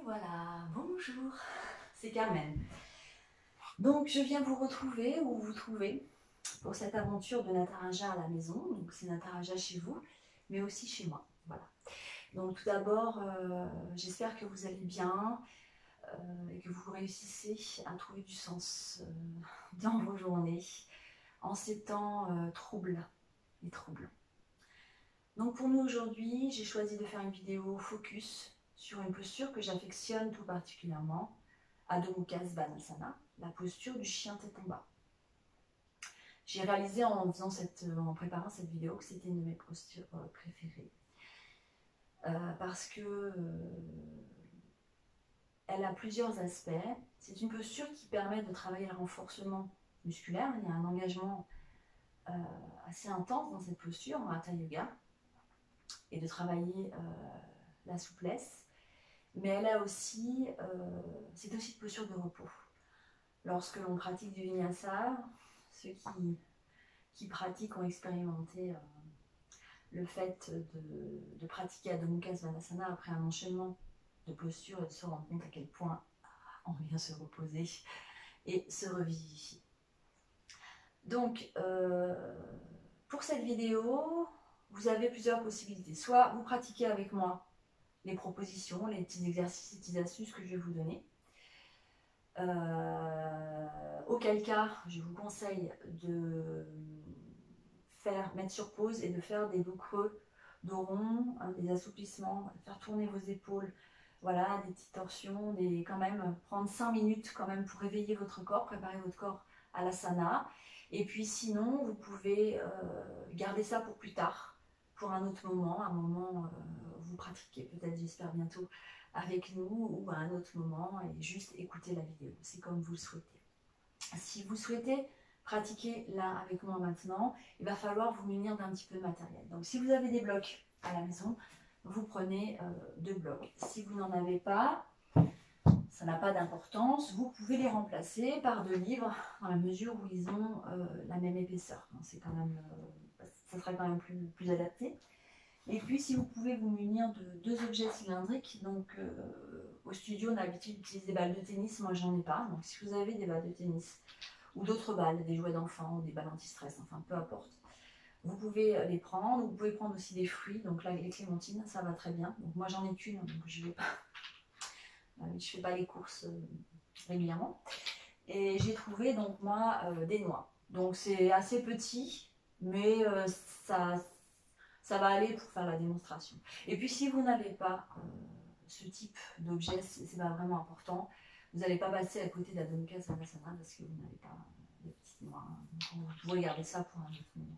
voilà, bonjour, c'est Carmen. Donc je viens vous retrouver ou vous trouver pour cette aventure de Nataraja à la maison. Donc c'est Nataraja chez vous, mais aussi chez moi. Voilà. Donc tout d'abord, j'espère que vous allez bien et que vous réussissez à trouver du sens dans vos journées en ces temps troubles et troublants. Donc pour nous aujourd'hui, j'ai choisi de faire une vidéo focus sur une posture que j'affectionne tout particulièrement, Adho Mukha Svanasana, la posture du chien tête en bas. J'ai réalisé en préparant cette vidéo que c'était une de mes postures préférées parce que elle a plusieurs aspects. C'est une posture qui permet de travailler le renforcement musculaire. Il y a un engagement assez intense dans cette posture en Hatha Yoga et de travailler la souplesse. Mais elle a aussi, c'est aussi une posture de repos. Lorsque l'on pratique du Vinyasa, ceux qui pratiquent ont expérimenté le fait de pratiquer Adho Mukha Svanasana après un enchaînement de postures et de se rendre compte à quel point on vient se reposer et se revivifier. Donc, pour cette vidéo, vous avez plusieurs possibilités. Soit vous pratiquez avec moi les propositions, les petits exercices, les petites astuces que je vais vous donner. Auquel cas, je vous conseille de mettre sur pause et de faire des dos creux, dos rond, des assouplissements, faire tourner vos épaules, voilà, des petites torsions, quand même prendre 5 minutes quand même pour réveiller votre corps, préparer votre corps à l'asana. Et puis sinon, vous pouvez garder ça pour plus tard, pour un autre moment, vous pratiquez peut-être, j'espère bientôt, avec nous ou à un autre moment et juste écouter la vidéo. C'est comme vous le souhaitez. Si vous souhaitez pratiquer là avec moi maintenant, il va falloir vous munir d'un petit peu de matériel. Donc si vous avez des blocs à la maison, vous prenez 2 blocs. Si vous n'en avez pas, ça n'a pas d'importance, vous pouvez les remplacer par 2 livres dans la mesure où ils ont la même épaisseur. C'est quand même, ça sera quand même plus adapté. Et puis si vous pouvez vous munir de 2 objets cylindriques, donc au studio on a l'habitude d'utiliser des balles de tennis, moi j'en ai pas, donc si vous avez des balles de tennis ou d'autres balles, des jouets d'enfants ou des balles anti-stress, enfin peu importe, vous pouvez les prendre. Vous pouvez prendre aussi des fruits, donc là les clémentines ça va très bien, donc moi j'en ai qu'une, donc je fais pas les courses régulièrement. Et j'ai trouvé donc moi des noix, donc c'est assez petit, mais ça va aller pour faire la démonstration. Et puis si vous n'avez pas ce type d'objet, c'est pas vraiment important. Vous n'allez pas passer à côté d'Adho Mukha Svanasana parce que vous n'avez pas de petites noix. Donc vous pouvez garder ça pour un autre moment.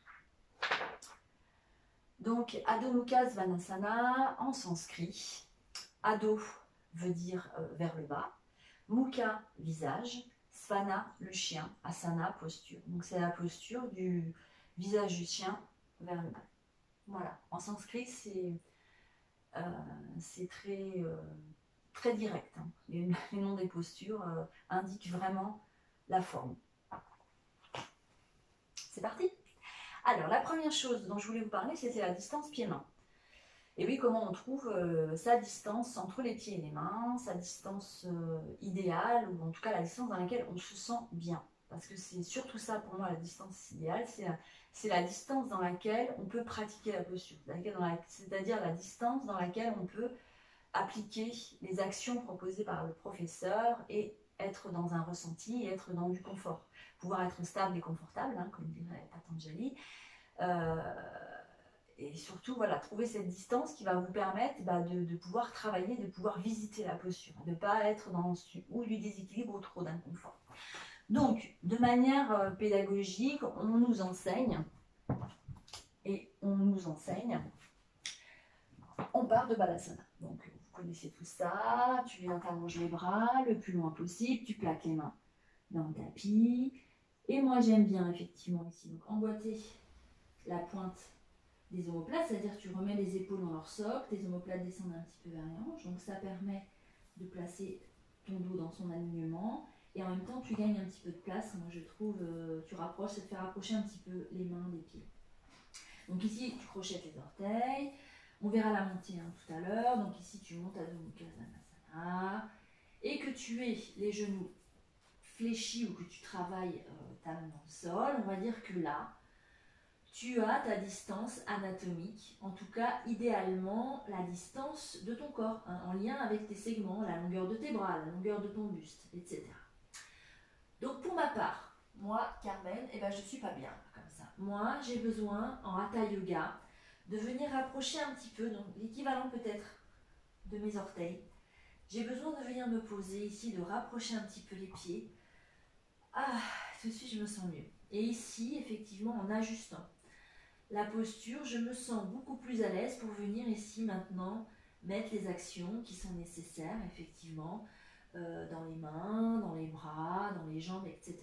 Donc Adho Mukha Svanasana en sanskrit. Adho veut dire vers le bas. Mukha, visage. Svana, le chien. Asana, posture. Donc c'est la posture du visage du chien vers le bas. Voilà, en sanskrit, c'est très direct. Hein. Les noms des postures indiquent vraiment la forme. C'est parti. Alors, la première chose dont je voulais vous parler, c'était la distance pied-main. Et oui, comment on trouve sa distance entre les pieds et les mains, sa distance idéale, ou en tout cas la distance dans laquelle on se sent bien. Parce que c'est surtout ça pour moi la distance idéale, c'est la distance dans laquelle on peut pratiquer la posture, c'est-à-dire la distance dans laquelle on peut appliquer les actions proposées par le professeur et être dans un ressenti et être dans du confort. Pouvoir être stable et confortable, hein, comme dirait Patanjali. Et surtout, voilà, trouver cette distance qui va vous permettre de pouvoir travailler, de pouvoir visiter la posture, de ne pas être dans ou du déséquilibre ou trop d'inconfort. Donc, de manière pédagogique, on nous enseigne, on part de Balasana. Donc, vous connaissez tout ça, tu viens t'allonger les bras le plus loin possible, tu plaques les mains dans le tapis. Et moi, j'aime bien effectivement ici, donc emboîter la pointe des omoplates, c'est-à-dire que tu remets les épaules dans leur socle, tes omoplates descendent un petit peu vers les hanches, donc ça permet de placer ton dos dans son alignement. Et en même temps, tu gagnes un petit peu de place. Moi, je trouve, ça te fait rapprocher un petit peu les mains des pieds. Donc ici, tu crochettes les orteils. On verra la montée tout à l'heure. Donc ici, tu montes à Adho Mukha Svanasana. Voilà. Et que tu aies les genoux fléchis ou que tu travailles ta main dans le sol, on va dire que là, tu as ta distance anatomique, en tout cas idéalement la distance de ton corps, hein, en lien avec tes segments, la longueur de tes bras, la longueur de ton buste, etc. Donc pour ma part, moi Carmen, je ne suis pas bien comme ça. Moi j'ai besoin en Hatha Yoga de venir rapprocher un petit peu, donc l'équivalent peut-être de mes orteils. J'ai besoin de venir me poser ici, de rapprocher un petit peu les pieds. Ah, tout de suite je me sens mieux. Et ici, effectivement, en ajustant la posture, je me sens beaucoup plus à l'aise pour venir ici maintenant mettre les actions qui sont nécessaires, effectivement, dans les mains, dans les bras, dans les jambes, etc.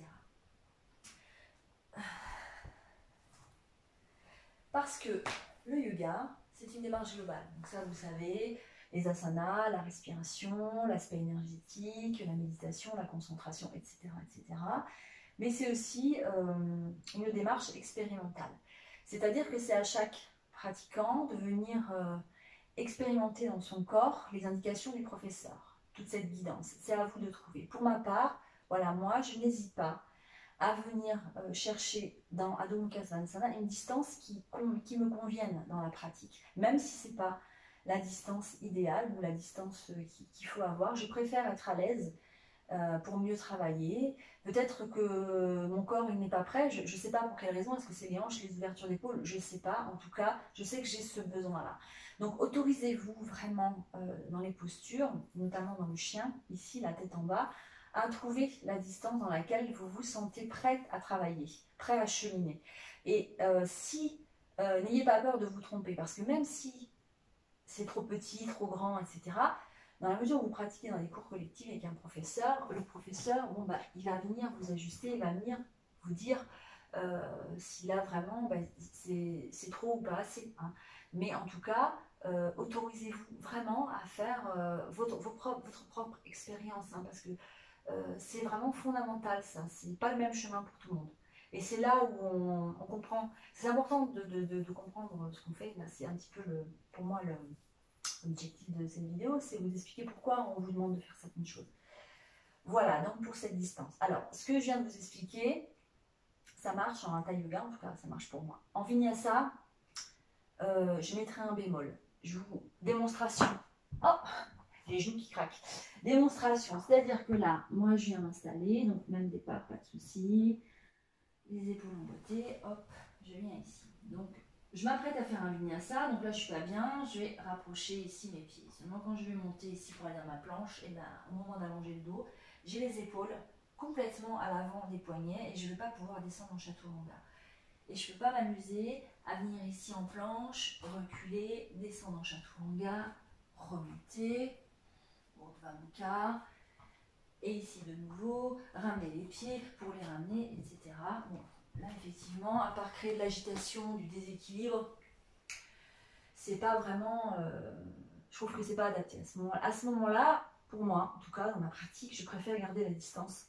Parce que le yoga, c'est une démarche globale. Donc ça, vous savez, les asanas, la respiration, l'aspect énergétique, la méditation, la concentration, etc. etc. Mais c'est aussi une démarche expérimentale. C'est-à-dire que c'est à chaque pratiquant de venir expérimenter dans son corps les indications du professeur, toute cette guidance. C'est à vous de trouver. Pour ma part, voilà, moi, je n'hésite pas à venir chercher dans Adho Mukha Svanasana une distance qui me convienne dans la pratique. Même si ce n'est pas la distance idéale ou la distance qu'il faut avoir, je préfère être à l'aise pour mieux travailler. Peut-être que mon corps il n'est pas prêt, je ne sais pas pour quelle raison, est-ce que c'est les hanches, les ouvertures d'épaule, je ne sais pas. En tout cas, je sais que j'ai ce besoin-là. Donc autorisez-vous vraiment dans les postures, notamment dans le chien, ici la tête en bas, à trouver la distance dans laquelle vous vous sentez prête à travailler, prêt à cheminer. Et n'ayez pas peur de vous tromper, parce que même si c'est trop petit, trop grand, etc., dans la mesure où vous pratiquez dans des cours collectifs avec un professeur, le professeur, il va venir vous ajuster, il va venir vous dire si là vraiment c'est trop ou pas assez. Hein. Mais en tout cas, autorisez-vous vraiment à faire votre propre expérience, hein, parce que c'est vraiment fondamental ça. C'est pas le même chemin pour tout le monde. Et c'est là où on comprend. C'est important de comprendre ce qu'on fait. Là, c'est un petit peu pour moi l'objectif de cette vidéo, c'est vous expliquer pourquoi on vous demande de faire certaines choses. Voilà, donc pour cette distance. Alors, ce que je viens de vous expliquer, ça marche en Hatha Yoga, en tout cas, ça marche pour moi. En Vinyasa, je mettrai un bémol. Démonstration. Oh, les genoux qui craquent. Démonstration, c'est-à-dire que là, moi, je viens m'installer, donc même départ, pas de souci. Les épaules en beauté, hop, je viens ici. Donc, je m'apprête à faire un vinyasa, donc là je suis pas bien, je vais rapprocher ici mes pieds. Seulement quand je vais monter ici pour aller dans ma planche, et au moment d'allonger le dos, j'ai les épaules complètement à l'avant des poignets et je ne vais pas pouvoir descendre en chaturanga. Et je ne peux pas m'amuser à venir ici en planche, reculer, descendre en chaturanga, remonter, Urdhva Mukha, et ici de nouveau, ramener les pieds pour les ramener, etc. Bon. Là, effectivement, à part créer de l'agitation, du déséquilibre, c'est pas vraiment. Je trouve que c'est pas adapté. À ce moment-là, pour moi, en tout cas, dans ma pratique, je préfère garder la distance.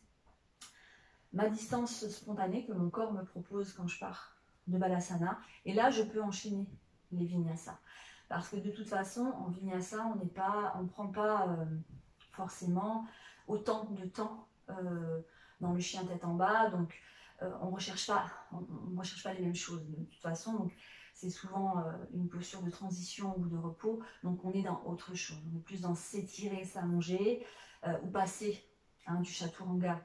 Ma distance spontanée que mon corps me propose quand je pars de Balasana. Et là, je peux enchaîner les vinyasas. Parce que de toute façon, en vinyasa, on ne prend pas forcément autant de temps dans le chien tête en bas. Donc, on ne recherche pas les mêmes choses de toute façon. C'est souvent une posture de transition ou de repos. Donc on est dans autre chose. On est plus dans s'étirer, s'allonger ou passer du chaturanga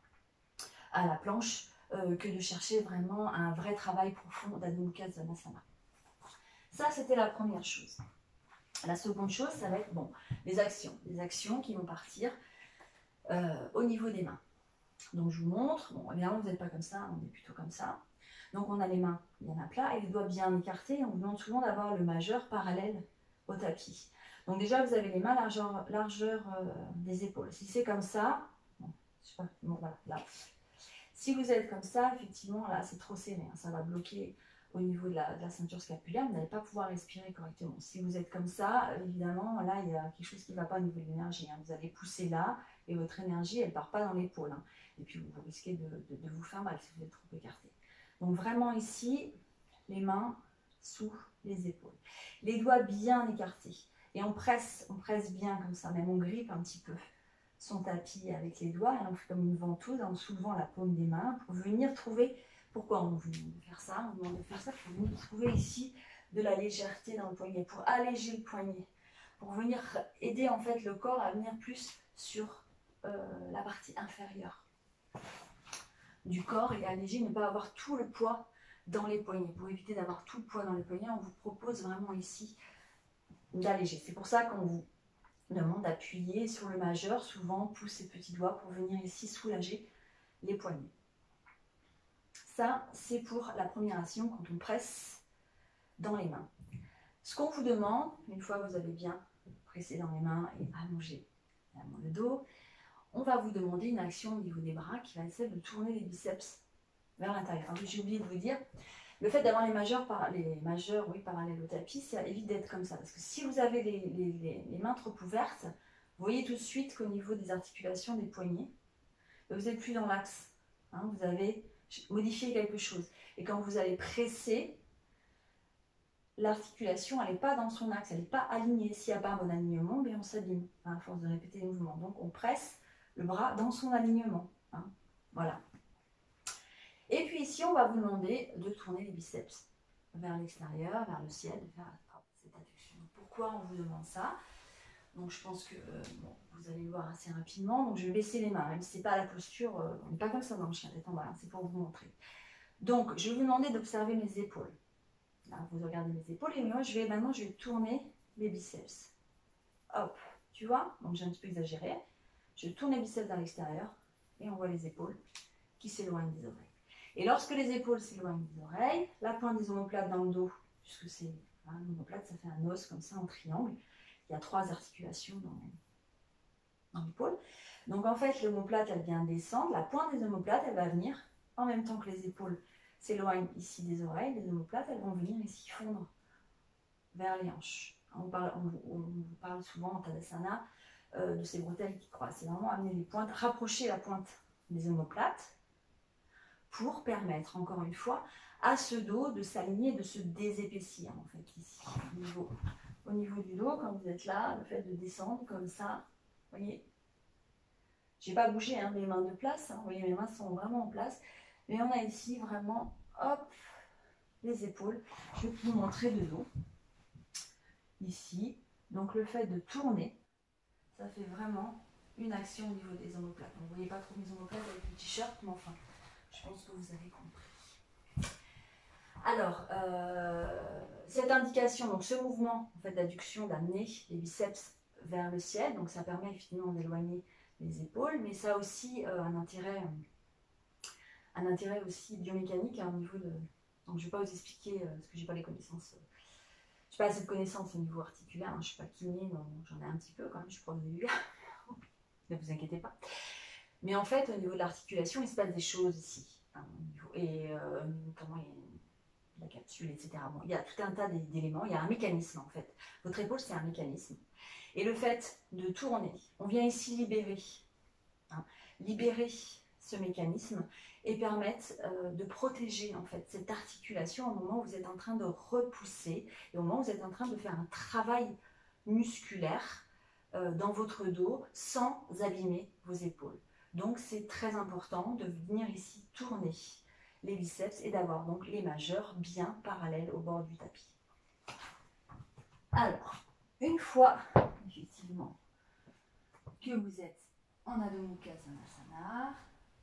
à la planche que de chercher vraiment un vrai travail profond d'Adho Mukha Svanasana. Ça, c'était la première chose. La seconde chose, ça va être les actions qui vont partir au niveau des mains. Donc je vous montre, évidemment vous n'êtes pas comme ça, on est plutôt comme ça. Donc on a les mains bien à plat et les doigts bien écartés. On vous demande souvent d'avoir le majeur parallèle au tapis. Donc déjà vous avez les mains largeur des épaules. Si c'est comme ça, voilà, là. Si vous êtes comme ça, effectivement là c'est trop serré, hein, ça va bloquer au niveau de la ceinture scapulaire, vous n'allez pas pouvoir respirer correctement. Si vous êtes comme ça, évidemment là il y a quelque chose qui ne va pas au niveau de l'énergie. Hein. Vous allez pousser là et votre énergie elle ne part pas dans l'épaule. Hein. Et puis vous risquez de vous faire mal si vous êtes trop écarté. Donc vraiment ici, les mains sous les épaules. Les doigts bien écartés. Et on presse bien comme ça, même on grippe un petit peu son tapis avec les doigts et on fait comme une ventouse en soulevant la paume des mains pour venir trouver, pourquoi on vous demande de faire ça? On vous demande de faire ça pour venir trouver ici de la légèreté dans le poignet, pour alléger le poignet, pour venir aider en fait le corps à venir plus sur la partie inférieure du corps et alléger, ne pas avoir tout le poids dans les poignets. Pour éviter d'avoir tout le poids dans les poignets, on vous propose vraiment ici d'alléger. C'est pour ça qu'on vous demande d'appuyer sur le majeur, souvent pouce et petits doigts pour venir ici soulager les poignets. Ça, c'est pour la première action quand on presse dans les mains. Ce qu'on vous demande, une fois que vous avez bien pressé dans les mains et allongé le dos, on va vous demander une action au niveau des bras qui va essayer de tourner les biceps vers l'intérieur. J'ai oublié de vous dire, le fait d'avoir les majeurs parallèles au tapis, ça évite d'être comme ça. Parce que si vous avez les mains trop ouvertes, vous voyez tout de suite qu'au niveau des articulations des poignets, vous n'êtes plus dans l'axe. Vous avez modifié quelque chose. Et quand vous allez presser, l'articulation, elle n'est pas dans son axe, elle n'est pas alignée. S'il n'y a pas un bon alignement, bien on s'aligne à force de répéter les mouvements. Donc on presse le bras dans son alignement. Voilà. Et puis ici, on va vous demander de tourner les biceps vers l'extérieur, vers le ciel, vers cette adduction. Pourquoi on vous demande ça? Donc je pense que vous allez le voir assez rapidement. Donc je vais baisser les mains, même si ce n'est pas la posture, on n'est pas comme ça dans le chien tête en bas, c'est pour vous montrer. Donc je vais vous demander d'observer mes épaules. Là, vous regardez mes épaules et moi maintenant je vais tourner les biceps. Hop, tu vois? Donc j'ai un petit peu exagéré. Je tourne les biceps vers l'extérieur et on voit les épaules qui s'éloignent des oreilles. Et lorsque les épaules s'éloignent des oreilles, la pointe des omoplates dans le dos, puisque c'est l'omoplate, ça fait un os comme ça en triangle. Il y a 3 articulations dans l'épaule. Donc en fait, l'omoplate, elle vient descendre. La pointe des omoplates, elle va venir en même temps que les épaules s'éloignent ici des oreilles. Les omoplates, elles vont venir ici fondre vers les hanches. On vous parle souvent en Tadasana de ces bretelles qui croisent. C'est vraiment amener les pointes, rapprocher la pointe des omoplates pour permettre, encore une fois, à ce dos de s'aligner et de se désépaissir, en fait, ici, au niveau du dos, quand vous êtes là, le fait de descendre comme ça, vous voyez, j'ai pas bougé mes mains de place, vous voyez, mes mains sont vraiment en place, mais on a ici vraiment, hop, les épaules. Je vais vous montrer de dos, ici, donc le fait de tourner, ça fait vraiment une action au niveau des omoplates. Vous ne voyez pas trop mes omoplates avec le t-shirt, mais enfin, je pense que vous avez compris. Alors, cette indication, donc ce mouvement en fait, d'adduction, d'amener les biceps vers le ciel, donc ça permet effectivement d'éloigner les épaules, mais ça a aussi un intérêt aussi biomécanique au niveau de... Donc je ne vais pas vous expliquer, parce que je n'ai pas les connaissances, je n'ai pas assez de connaissances au niveau articulaire, je ne suis pas kiné, donc j'en ai un petit peu quand même, je suis prof de yoga, ne vous inquiétez pas. Mais en fait, au niveau de l'articulation, il se passe des choses ici. Et notamment, il y a la capsule, etc. Bon, il y a tout un tas d'éléments, il y a un mécanisme en fait. Votre épaule, c'est un mécanisme. Et le fait de tourner, on vient ici libérer ce mécanisme et permettre de protéger en fait cette articulation au moment où vous êtes en train de repousser et au moment où vous êtes en train de faire un travail musculaire dans votre dos sans abîmer vos épaules. Donc c'est très important de venir ici tourner les biceps et d'avoir donc les majeurs bien parallèles au bord du tapis. Alors, une fois effectivement que vous êtes en Adho Mukha Svanasana,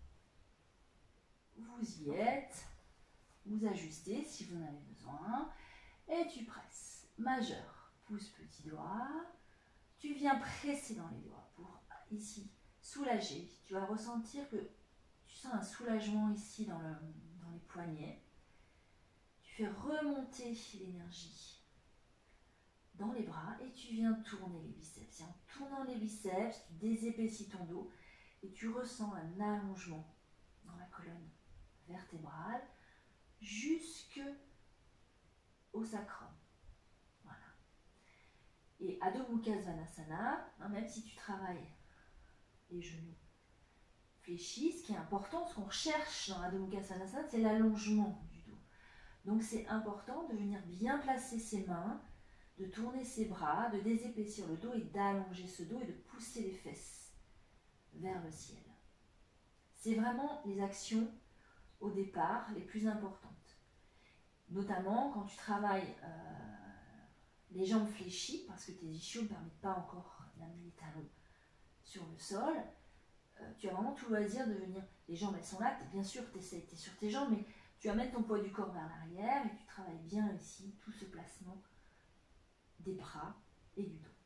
vous y êtes, vous ajustez si vous en avez besoin et tu presses. Majeur, pouce, petit doigt, tu viens presser dans les doigts pour ici soulager. Tu vas ressentir que tu sens un soulagement ici dans les poignets. Tu fais remonter l'énergie dans les bras et tu viens tourner les biceps. Et en tournant les biceps, tu désépaissis ton dos et tu ressens un allongement dans la colonne vertébrale jusque au sacrum. Voilà. Et Adho Mukha Svanasana, même si tu travailles les genoux fléchis, ce qui est important, ce qu'on recherche dans Adho Mukha Svanasana, c'est l'allongement du dos. Donc c'est important de venir bien placer ses mains, de tourner ses bras, de désépaissir le dos et d'allonger ce dos et de pousser les fesses vers le ciel. C'est vraiment les actions au départ les plus importantes. Notamment quand tu travailles les jambes fléchies, parce que tes ischios ne permettent pas encore d'amener les talons sur le sol, tu as vraiment tout le loisir de venir, les jambes elles sont là, bien sûr tu es sur tes jambes, mais tu vas mettre ton poids du corps vers l'arrière et tu travailles bien ici, tout ce placement des bras et du dos.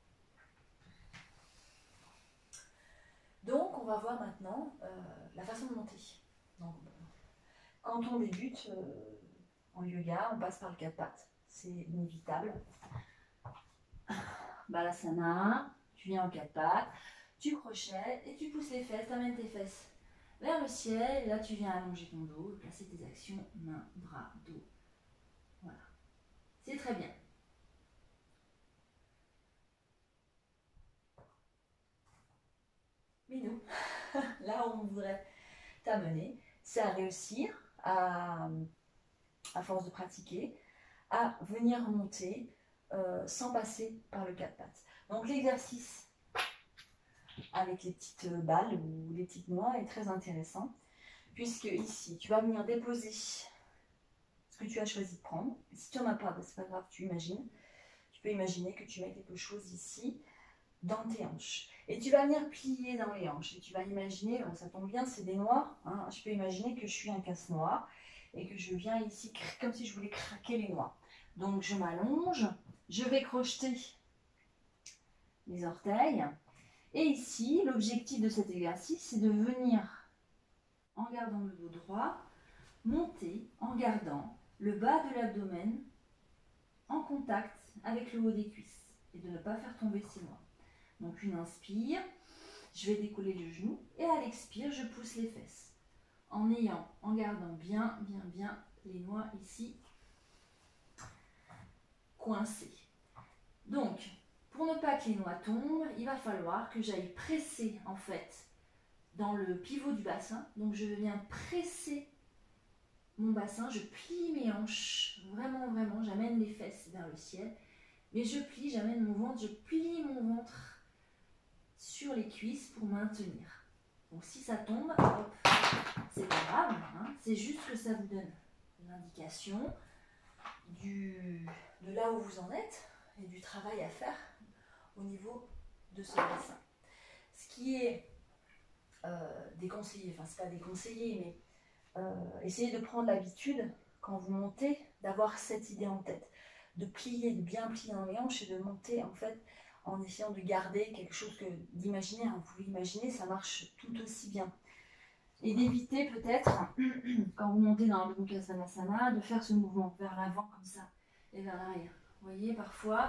Donc on va voir maintenant la façon de monter. Donc, quand on débute en yoga, on passe par le 4 pattes, c'est inévitable. Balasana, tu viens en 4 pattes, tu crochettes et tu pousses les fesses, tu amènes tes fesses vers le ciel. Et là, tu viens allonger ton dos, placer tes actions, mains, bras, dos. Voilà. C'est très bien. Mais nous, là où on voudrait t'amener, c'est à réussir, à force de pratiquer, à venir monter sans passer par le 4 pattes. Donc l'exercice avec les petites balles ou les petites noix est très intéressant, puisque ici, tu vas venir déposer ce que tu as choisi de prendre. Si tu n'en as pas, c'est pas grave, tu imagines. Tu peux imaginer que tu mets quelque chose ici dans tes hanches. Et tu vas venir plier dans les hanches. Et tu vas imaginer, ça tombe bien, c'est des noix. Hein, je peux imaginer que je suis un casse-noix et que je viens ici comme si je voulais craquer les noix. Donc je m'allonge, je vais crocheter les orteils. Et ici, l'objectif de cet exercice, c'est de venir, en gardant le dos droit, monter en gardant le bas de l'abdomen en contact avec le haut des cuisses et de ne pas faire tomber ses noix. Donc une inspire, je vais décoller le genou et à l'expire, je pousse les fesses en gardant bien les noix ici coincées. Donc, pour ne pas que les noix tombent, il va falloir que j'aille presser en fait dans le pivot du bassin. Donc je viens presser mon bassin, je plie mes hanches, vraiment, j'amène les fesses vers le ciel. Mais je plie, j'amène mon ventre, je plie mon ventre sur les cuisses pour maintenir. Donc si ça tombe, hop, c'est pas grave, hein, c'est juste que ça vous donne l'indication de là où vous en êtes et du travail à faire au niveau de ce bassin. Ce qui est déconseillé, enfin c'est pas déconseillé, mais essayez de prendre l'habitude quand vous montez d'avoir cette idée en tête, de plier, de bien plier dans les hanches et de monter en fait en essayant de garder quelque chose que d'imaginer, hein, vous l'imaginez, ça marche tout aussi bien. Et d'éviter peut-être, quand vous montez dans la Balasana, de faire ce mouvement vers l'avant comme ça et vers l'arrière. Vous voyez, parfois,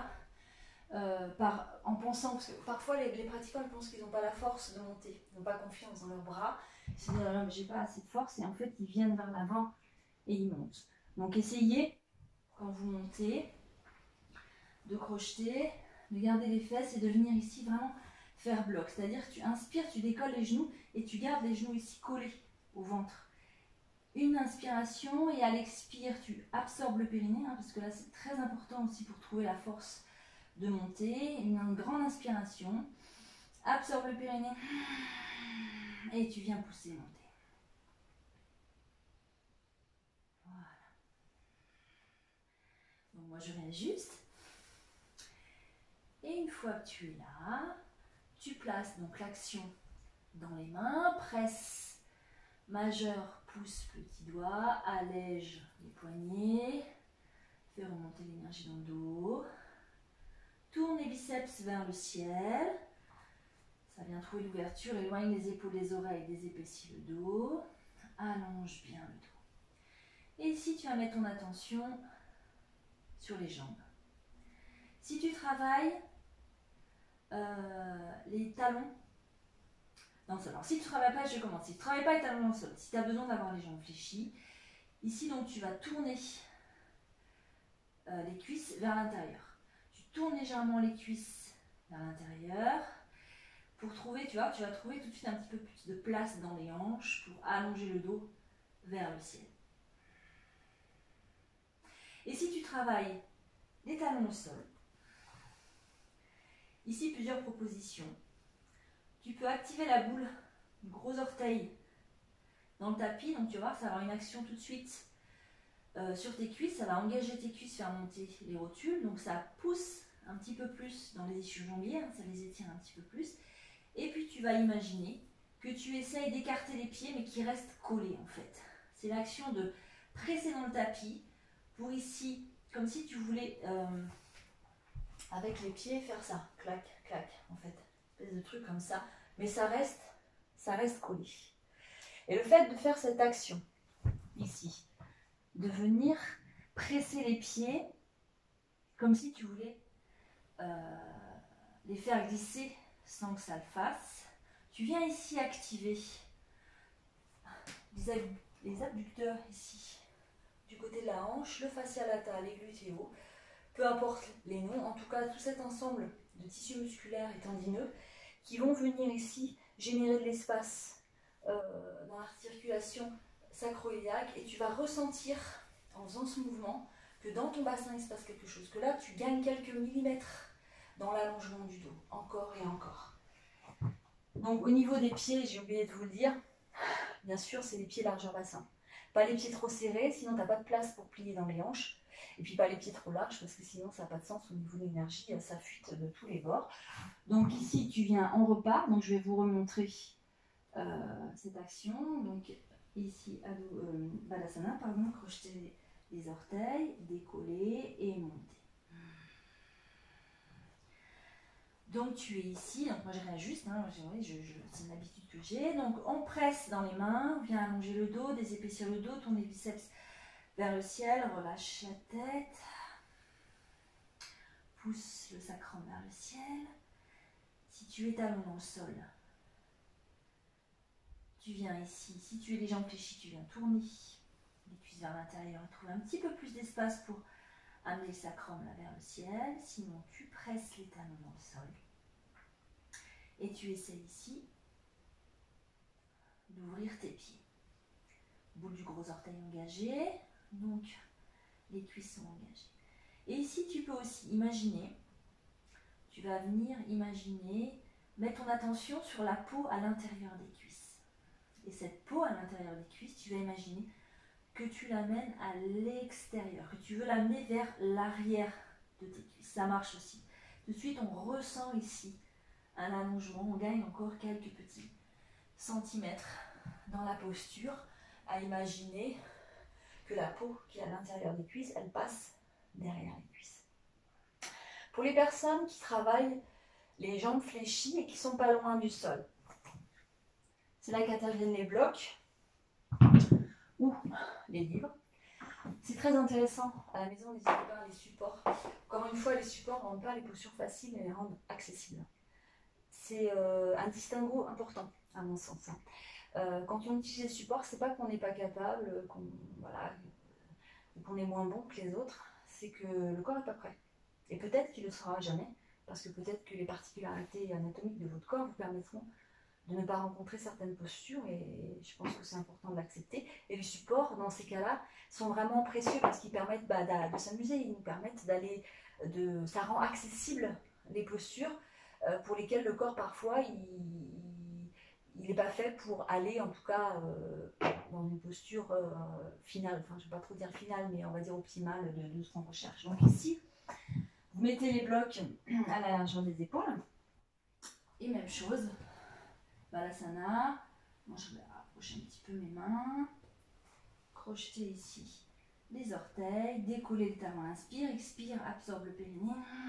en pensant, parce que parfois les pratiquants ils pensent qu'ils n'ont pas la force de monter, ils n'ont pas confiance dans leurs bras, ils se disent oh, mais j'ai pas assez de force, et en fait ils viennent vers l'avant et ils montent. Donc essayez, quand vous montez, de crocheter, de garder les fesses et de venir ici vraiment faire bloc. C'est-à-dire que tu inspires, tu décolles les genoux et tu gardes les genoux ici collés au ventre. Une inspiration et à l'expire, tu absorbes le périnée, hein, parce que là c'est très important aussi pour trouver la force de monter. Une grande inspiration, absorbe le périnée et tu viens pousser, monter. Voilà. Donc moi je réajuste. Et une fois que tu es là, tu places donc l'action dans les mains, presse majeur, pouce, petit doigt, allège les poignets, fais remonter l'énergie dans le dos, tourne les biceps vers le ciel, ça vient trouver l'ouverture, éloigne les épaules des oreilles, désépaissis le dos, allonge bien le dos. Et ici tu vas mettre ton attention sur les jambes. Si tu travailles les talons dans le sol. Alors si tu ne travailles pas, je commence. Si tu ne travailles pas les talons dans le sol, si tu as besoin d'avoir les jambes fléchies, ici donc tu vas tourner les cuisses vers l'intérieur. Tu tournes légèrement les cuisses vers l'intérieur pour trouver, tu vois, tu vas trouver tout de suite un petit peu plus de place dans les hanches pour allonger le dos vers le ciel. Et si tu travailles les talons au sol, Ici, plusieurs propositions. Tu peux activer la boule du gros orteil dans le tapis, donc tu vas voir, ça va avoir une action tout de suite sur tes cuisses, ça va engager tes cuisses, faire monter les rotules, donc ça pousse un petit peu plus dans les ischios jambiers, ça les étire un petit peu plus. Et puis tu vas imaginer que tu essayes d'écarter les pieds, mais qui restent collés en fait. C'est l'action de presser dans le tapis pour ici, comme si tu voulais, avec les pieds, faire ça, clac, clac, en fait. Une espèce de truc comme ça, mais ça reste collé. Et le fait de faire cette action, ici, de venir presser les pieds, comme si tu voulais les faire glisser sans que ça le fasse, tu viens ici activer les abducteurs ici, du côté de la hanche, le fascia lata, les glutéaux, peu importe les noms, en tout cas tout cet ensemble de tissus musculaires et tendineux qui vont venir ici générer de l'espace dans l'articulation sacro-iliaque, et tu vas ressentir en faisant ce mouvement que dans ton bassin il se passe quelque chose, que là tu gagnes quelques millimètres dans l'allongement du dos, encore et encore. Donc au niveau des pieds, j'ai oublié de vous le dire, bien sûr c'est les pieds largeur bassin. Pas les pieds trop serrés, sinon tu n'as pas de place pour plier dans les hanches. Et puis pas les pieds trop larges, parce que sinon ça n'a pas de sens au niveau de l'énergie, ça fuite de tous les bords. Donc ici tu viens en repart, donc je vais vous remontrer cette action. Donc ici, Balasana, pardon, crocheter les orteils, décoller et monter. Donc tu es ici, donc moi je réajuste, hein, c'est une habitude que j'ai. Donc on presse dans les mains, on vient allonger le dos, désépaissir le dos, tourner les biceps vers le ciel, relâche la tête, pousse le sacrum vers le ciel. Si tu es talon dans le sol, tu viens ici. Si tu es les jambes fléchies, tu viens tourner les cuisses vers l'intérieur et trouver un petit peu plus d'espace pour amener le sacrum là vers le ciel. Sinon, tu presses les talons dans le sol. Et tu essaies ici d'ouvrir tes pieds. Boule du gros orteil engagé, donc les cuisses sont engagées. Et ici, tu peux aussi imaginer, tu vas venir imaginer, mettre ton attention sur la peau à l'intérieur des cuisses. Et cette peau à l'intérieur des cuisses, tu vas imaginer que tu l'amènes à l'extérieur, que tu veux l'amener vers l'arrière de tes cuisses. Ça marche aussi. Tout de suite, on ressent ici un allongement, on gagne encore quelques petits centimètres dans la posture, à imaginer que la peau qui est à l'intérieur des cuisses, elle passe derrière les cuisses. Pour les personnes qui travaillent les jambes fléchies et qui sont pas loin du sol, c'est là qu'interviennent les blocs ou les livres. C'est très intéressant. À la maison, n'hésitez pas à les supports. Encore une fois, les supports ne rendent pas les postures faciles, mais les rendent accessibles. C'est un distinguo important, à mon sens. Quand on utilise les supports, c'est pas qu'on n'est pas capable, qu'on est moins bon que les autres, c'est que le corps n'est pas prêt. Et peut-être qu'il ne le sera jamais, parce que peut-être que les particularités anatomiques de votre corps vous permettront de ne pas rencontrer certaines postures, et je pense que c'est important de l'accepter. Et les supports, dans ces cas-là, sont vraiment précieux parce qu'ils permettent de s'amuser, ils nous permettent ça rend accessible les postures pour lesquelles le corps parfois il n'est pas fait pour aller, en tout cas dans une posture finale, enfin je ne vais pas trop dire finale, mais on va dire optimale de ce qu'on recherche. Donc ici, vous mettez les blocs à la largeur des épaules, et même chose, Balasana, moi je vais rapprocher un petit peu mes mains, crocheter ici les orteils, décoller le talon, inspire, expire, absorbe le périnée,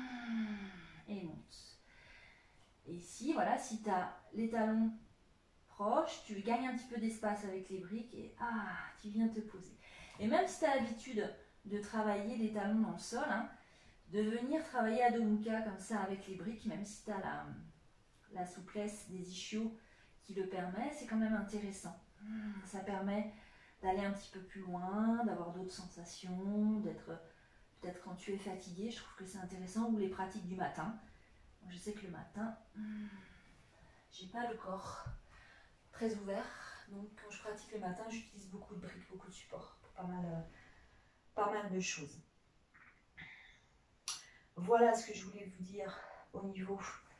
et monte. Et ici, voilà, si tu as les talons proches, tu gagnes un petit peu d'espace avec les briques et tu viens te poser. Et même si tu as l'habitude de travailler les talons dans le sol, de venir travailler Adho Mukha comme ça avec les briques, même si tu as la souplesse des ischios qui le permet, c'est quand même intéressant. Ça permet d'aller un petit peu plus loin, d'avoir d'autres sensations, d'être peut-être quand tu es fatigué, je trouve que c'est intéressant, ou les pratiques du matin. Je sais que le matin, j'ai pas le corps très ouvert, donc quand je pratique le matin, j'utilise beaucoup de briques, beaucoup de supports pour pas mal de choses. Voilà ce que je voulais vous dire au niveau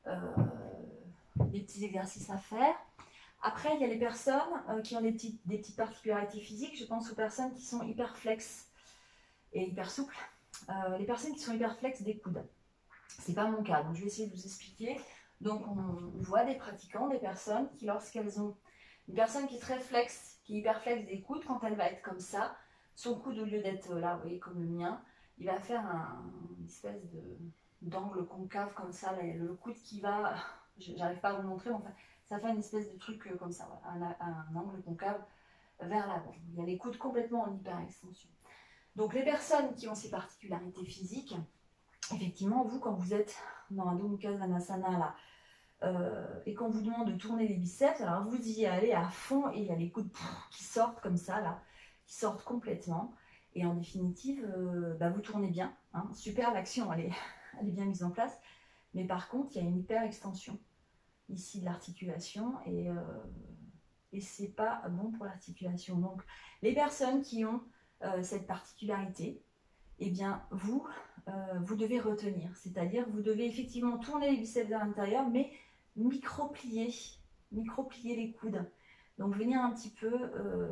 des petits exercices à faire. Après, il y a les personnes qui ont des petites particularités physiques. Je pense aux personnes qui sont hyper flex et hyper souples. Les personnes qui sont hyper flex des coudes. C'est pas mon cas, donc je vais essayer de vous expliquer. Donc on voit des pratiquants, des personnes qui, lorsqu'elles ont une personne qui est très flex, qui est hyper flex des coudes, quand elle va être comme ça, son coude, au lieu d'être là, vous voyez, comme le mien, il va faire une espèce d'angle concave comme ça, le coude qui va, j'arrive pas à vous montrer, mais enfin, ça fait une espèce de truc comme ça, voilà, un angle concave vers l'avant. Il y a les coudes complètement en hyper extension. Donc les personnes qui ont ces particularités physiques, effectivement, vous, quand vous êtes dans un Adho Mukha Svanasana là, et qu'on vous demande de tourner les biceps, alors vous y allez à fond et il y a les coudes qui sortent comme ça, là, qui sortent complètement. Et en définitive, vous tournez bien. Hein. Super, l'action, elle est bien mise en place. Mais par contre, il y a une hyper extension ici de l'articulation et c'est pas bon pour l'articulation. Donc, les personnes qui ont cette particularité, eh bien, vous devez retenir. C'est-à-dire, vous devez effectivement tourner les biceps vers l'intérieur, mais micro-plier les coudes. Donc, venir un petit peu,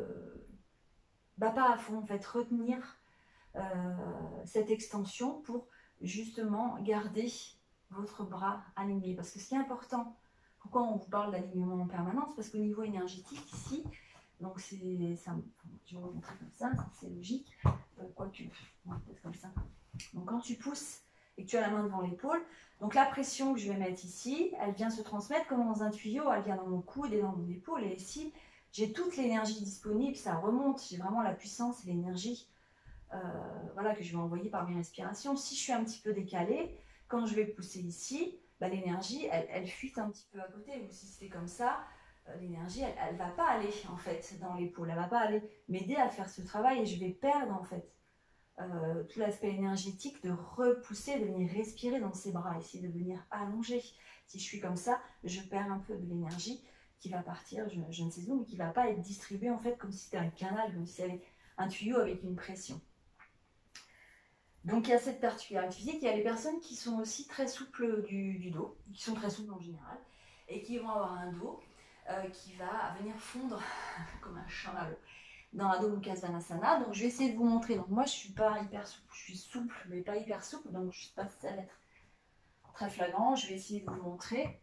pas à fond, en fait, retenir cette extension pour justement garder votre bras aligné. Parce que ce qui est important, pourquoi on vous parle d'alignement en permanence? Parce qu'au niveau énergétique, ici, donc c'est ça, je vais vous montrer comme ça, c'est logique. Quoique, peut-être comme ça. Donc quand tu pousses et que tu as la main devant l'épaule, donc la pression que je vais mettre ici, elle vient se transmettre comme dans un tuyau, elle vient dans mon coude et dans mon épaule. Et ici, j'ai toute l'énergie disponible, ça remonte, j'ai vraiment la puissance et l'énergie voilà, que je vais envoyer par mes respirations. Si je suis un petit peu décalée, quand je vais pousser ici, l'énergie, elle fuite un petit peu à côté. Ou si c'était comme ça, l'énergie, elle ne va pas aller en fait dans l'épaule, elle ne va pas aller m'aider à faire ce travail et je vais perdre en fait tout l'aspect énergétique de repousser, de venir respirer dans ses bras, essayer de venir allonger. Si je suis comme ça, je perds un peu de l'énergie qui va partir, je ne sais où, mais qui ne va pas être distribuée en fait comme si c'était un canal, comme si c'était un tuyau avec une pression. Donc il y a cette particularité physique, il y a les personnes qui sont aussi très souples du dos, qui sont très souples en général, et qui vont avoir un dos qui va venir fondre comme un chamallow dans Adho Mukha Svanasana. Donc je vais essayer de vous montrer. Donc moi je suis pas hyper souple, je suis souple mais pas hyper souple, donc je ne sais pas si ça va être très flagrant. Je vais essayer de vous montrer.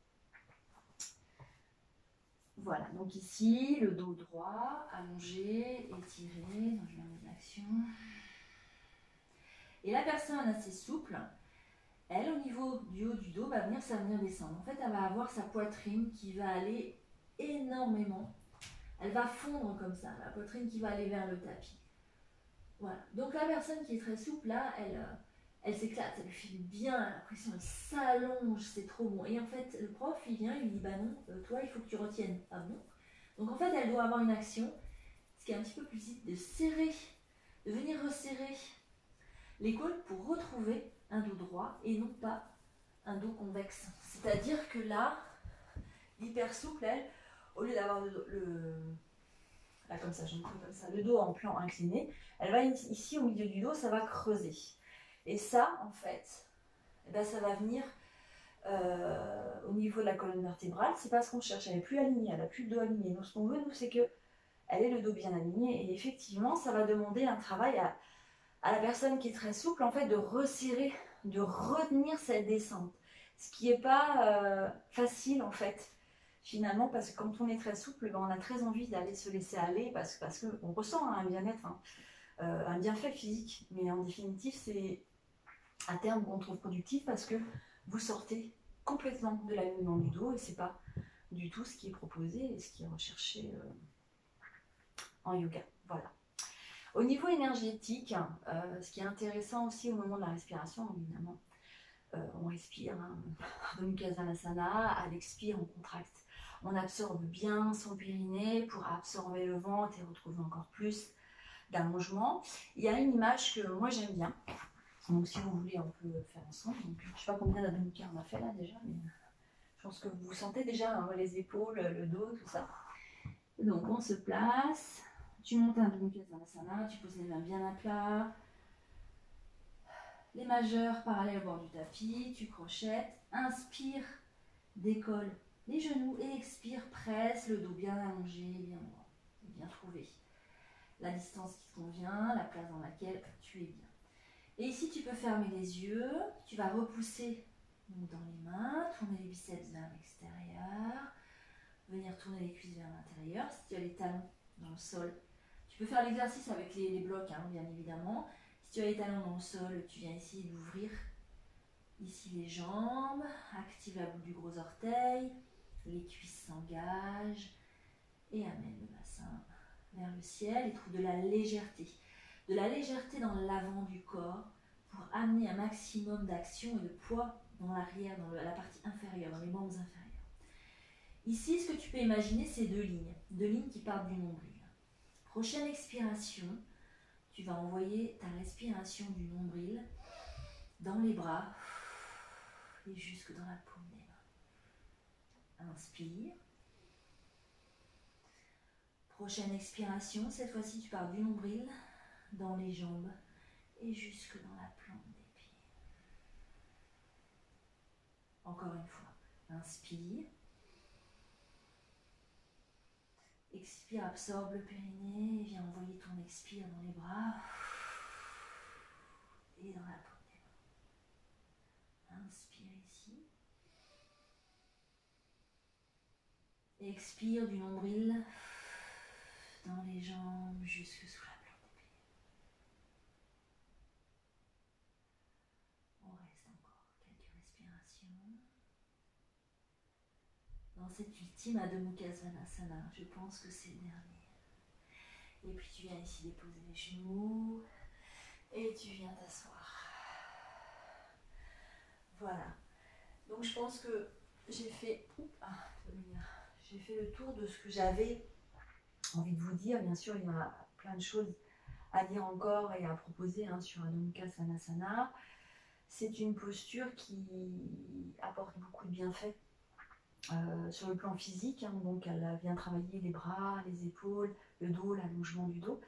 Voilà, donc ici le dos droit, allongé, étiré, donc je vais mettre l'action. Et la personne assez souple, elle, au niveau du haut du dos, ça va venir descendre. En fait, elle va avoir sa poitrine qui va aller énormément. Elle va fondre comme ça, la poitrine qui va aller vers le tapis. Voilà. Donc la personne qui est très souple, là, elle s'éclate, elle lui fait bien, la pression, elle s'allonge, c'est trop bon. Et en fait, le prof, il vient, il lui dit, bah non, toi, il faut que tu retiennes. Ah bon? Donc en fait, elle doit avoir une action, ce qui est un petit peu plus vite, de serrer, de venir resserrer les côtes pour retrouver un dos droit et non pas un dos convexe. C'est-à-dire que là, l'hyper souple, elle, au lieu d'avoir là comme ça, je montre comme ça, le dos en plan incliné, elle va ici au milieu du dos, ça va creuser. Et ça, en fait, ça va venir au niveau de la colonne vertébrale. C'est pas ce qu'on cherche, elle n'est plus alignée, elle n'a plus le dos aligné. Donc ce qu'on veut, nous, c'est que elle ait le dos bien aligné. Et effectivement, ça va demander un travail à la personne qui est très souple, en fait, de resserrer, de retenir cette descente. Ce qui n'est pas facile, en fait, finalement, parce que quand on est très souple, on a très envie d'aller se laisser aller, parce qu'on ressent un bien-être, un bienfait physique. Mais en définitive, c'est à terme contre-productif, parce que vous sortez complètement de l'alignement du dos, et c'est pas du tout ce qui est proposé et ce qui est recherché en yoga. Voilà. Au niveau énergétique, ce qui est intéressant aussi au moment de la respiration, évidemment, on respire, Adho Mukha Svanasana, à l'expire, on contracte. On absorbe bien son périnée pour absorber le ventre et retrouver encore plus d'allongement. Il y a une image que moi j'aime bien. Donc si vous voulez, on peut faire ensemble. Donc, je ne sais pas combien d'Adho Mukha on a fait là déjà, mais je pense que vous sentez déjà les épaules, le dos, tout ça. Donc on se place. Tu montes un Adho Mukha Svanasana, tu poses les mains bien à plat. Les majeurs parallèles au bord du tapis, tu crochettes. Inspire décolle les genoux et expire, presse le dos bien allongé, bien droit, bien trouvé. La distance qui te convient, la place dans laquelle tu es bien. Et ici, tu peux fermer les yeux, tu vas repousser donc, dans les mains, tourner les biceps vers l'extérieur, venir tourner les cuisses vers l'intérieur. Si tu as les talons dans le sol, tu peux faire l'exercice avec les blocs, hein, bien évidemment. Si tu as les talons dans le sol, tu viens essayer d'ouvrir ici les jambes, active la boucle du gros orteil, les cuisses s'engagent et amène le bassin vers le ciel et trouve de la légèreté. De la légèreté dans l'avant du corps pour amener un maximum d'action et de poids dans l'arrière, dans la partie inférieure, dans les membres inférieurs. Ici, ce que tu peux imaginer, c'est deux lignes qui partent du nombril. Prochaine expiration, tu vas envoyer ta respiration du nombril dans les bras et jusque dans la paume des mains. Inspire. Prochaine expiration, cette fois-ci tu pars du nombril dans les jambes et jusque dans la plante des pieds. Encore une fois, inspire. Expire, absorbe le périnée et viens envoyer ton expire dans les bras et dans la paume des mains. Inspire ici. Expire du nombril dans les jambes jusque sous la plante des pieds. On reste encore quelques respirations. Dans cette ultime Adho Mukha Svanasana, je pense que c'est le dernier. Et puis tu viens ici déposer les genoux et tu viens t'asseoir. Voilà. Donc je pense que j'ai fait le tour de ce que j'avais envie de vous dire. Bien sûr, il y a plein de choses à dire encore et à proposer sur Adho Mukha Svanasana. C'est une posture qui apporte beaucoup de bienfaits sur le plan physique. Donc elle vient travailler les bras, les épaules, le dos, l'allongement du dos.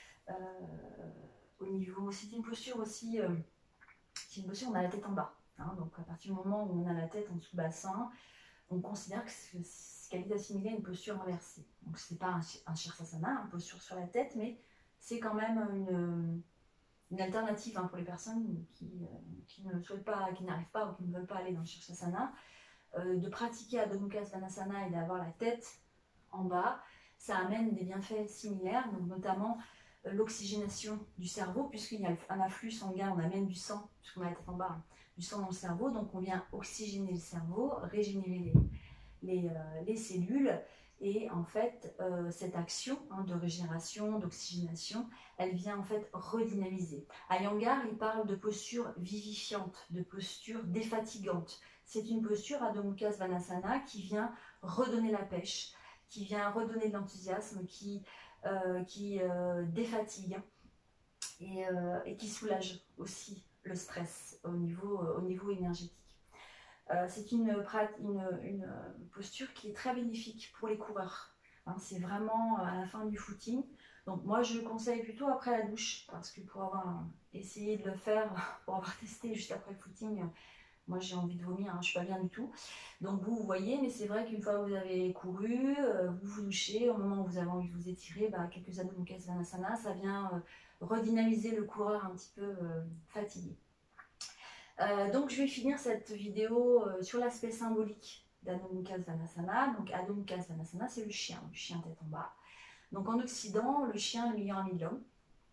Au niveau, c'est une posture aussi, on a la tête en bas. Donc à partir du moment où on a la tête en dessous du bassin, on considère que c'est quasi assimilé à une posture inversée. Donc c'est pas un Shirsasana, une posture sur la tête, mais c'est quand même une alternative pour les personnes qui ne souhaitent pas, qui n'arrivent pas ou qui ne veulent pas aller dans le Shirsasana. De pratiquer Adho Mukha Svanasana et d'avoir la tête en bas, ça amène des bienfaits similaires, donc notamment l'oxygénation du cerveau, puisqu'il y a un afflux sanguin, on amène du sang, puisqu'on a la tête en bas, du sang dans le cerveau, donc on vient oxygéner le cerveau, régénérer les cellules, et en fait cette action de régénération, d'oxygénation, elle vient en fait redynamiser. À Iyengar, il parle de posture vivifiante, de posture défatigante. C'est une posture Adho Mukha Svanasana qui vient redonner la pêche, qui vient redonner de l'enthousiasme, qui défatigue et qui soulage aussi le stress au niveau énergétique. C'est une posture qui est très bénéfique pour les coureurs. C'est vraiment à la fin du footing. Donc moi je conseille plutôt après la douche, parce que pour avoir essayé de le faire, pour avoir testé juste après le footing, moi j'ai envie de vomir, je ne suis pas bien du tout. Donc vous voyez, mais c'est vrai qu'une fois que vous avez couru, vous vous douchez, au moment où vous avez envie de vous étirer, quelques Adho Mukha Svanasana, ça vient redynamiser le coureur un petit peu fatigué. Donc je vais finir cette vidéo sur l'aspect symbolique d'Adho Mukha Svanasana. Donc Adho Mukha Svanasana, c'est le chien tête en bas. Donc en Occident, le chien est le meilleur ami de l'homme.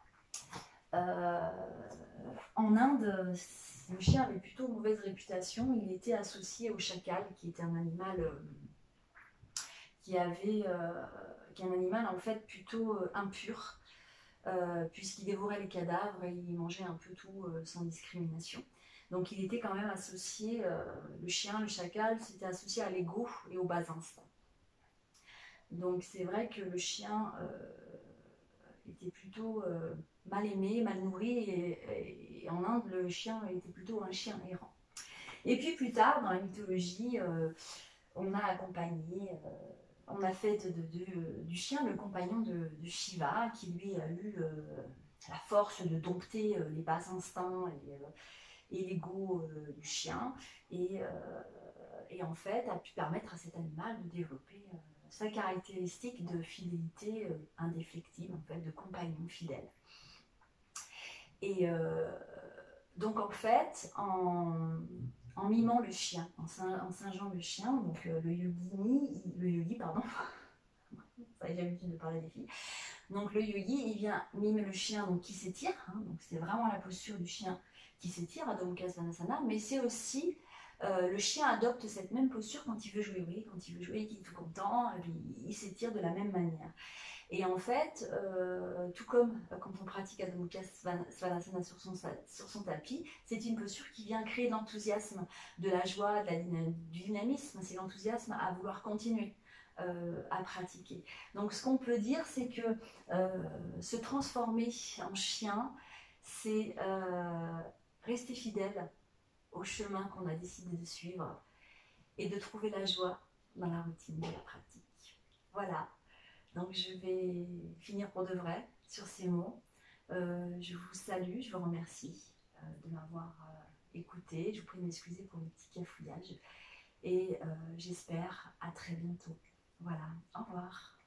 En Inde, le chien avait plutôt mauvaise réputation. Il était associé au chacal, qui était un animal qui est un animal en fait plutôt impur, puisqu'il dévorait les cadavres et il mangeait un peu tout sans discrimination. Donc il était quand même associé, le chien, le chacal, c'était associé à l'ego et aux bas instincts. Donc c'est vrai que le chien était plutôt mal aimé, mal nourri, et en Inde, le chien était plutôt un chien errant. Et puis plus tard, dans la mythologie, on a accompagné, on a fait du chien le compagnon de Shiva, qui lui a eu la force de dompter les bas instincts et l'ego du chien, et, en fait a pu permettre à cet animal de développer sa caractéristique de fidélité indéfectible, en fait, de compagnon fidèle. Et donc en fait, en mimant le chien, en singeant le chien, donc le yogi, pardon, j'ai l'habitude de parler des filles. Donc le yogi, il vient mimer le chien donc, qui s'étire, hein, donc c'est vraiment la posture du chien qui s'étire, Adho Mukha Svanasana, mais c'est aussi le chien adopte cette même posture quand il veut jouer, oui, quand il veut jouer, qu'il est tout content, et puis il s'étire de la même manière. Et en fait, tout comme quand on pratique Adho Mukha Svanasana sur son tapis, c'est une posture qui vient créer de l'enthousiasme, de la joie, du dynamisme, c'est l'enthousiasme à vouloir continuer à pratiquer. Donc ce qu'on peut dire, c'est que se transformer en chien, c'est rester fidèle au chemin qu'on a décidé de suivre et de trouver la joie dans la routine de la pratique. Voilà. Donc je vais finir pour de vrai sur ces mots. Je vous salue, je vous remercie de m'avoir écouté. Je vous prie de m'excuser pour le petit cafouillage. Et j'espère à très bientôt. Voilà, au revoir.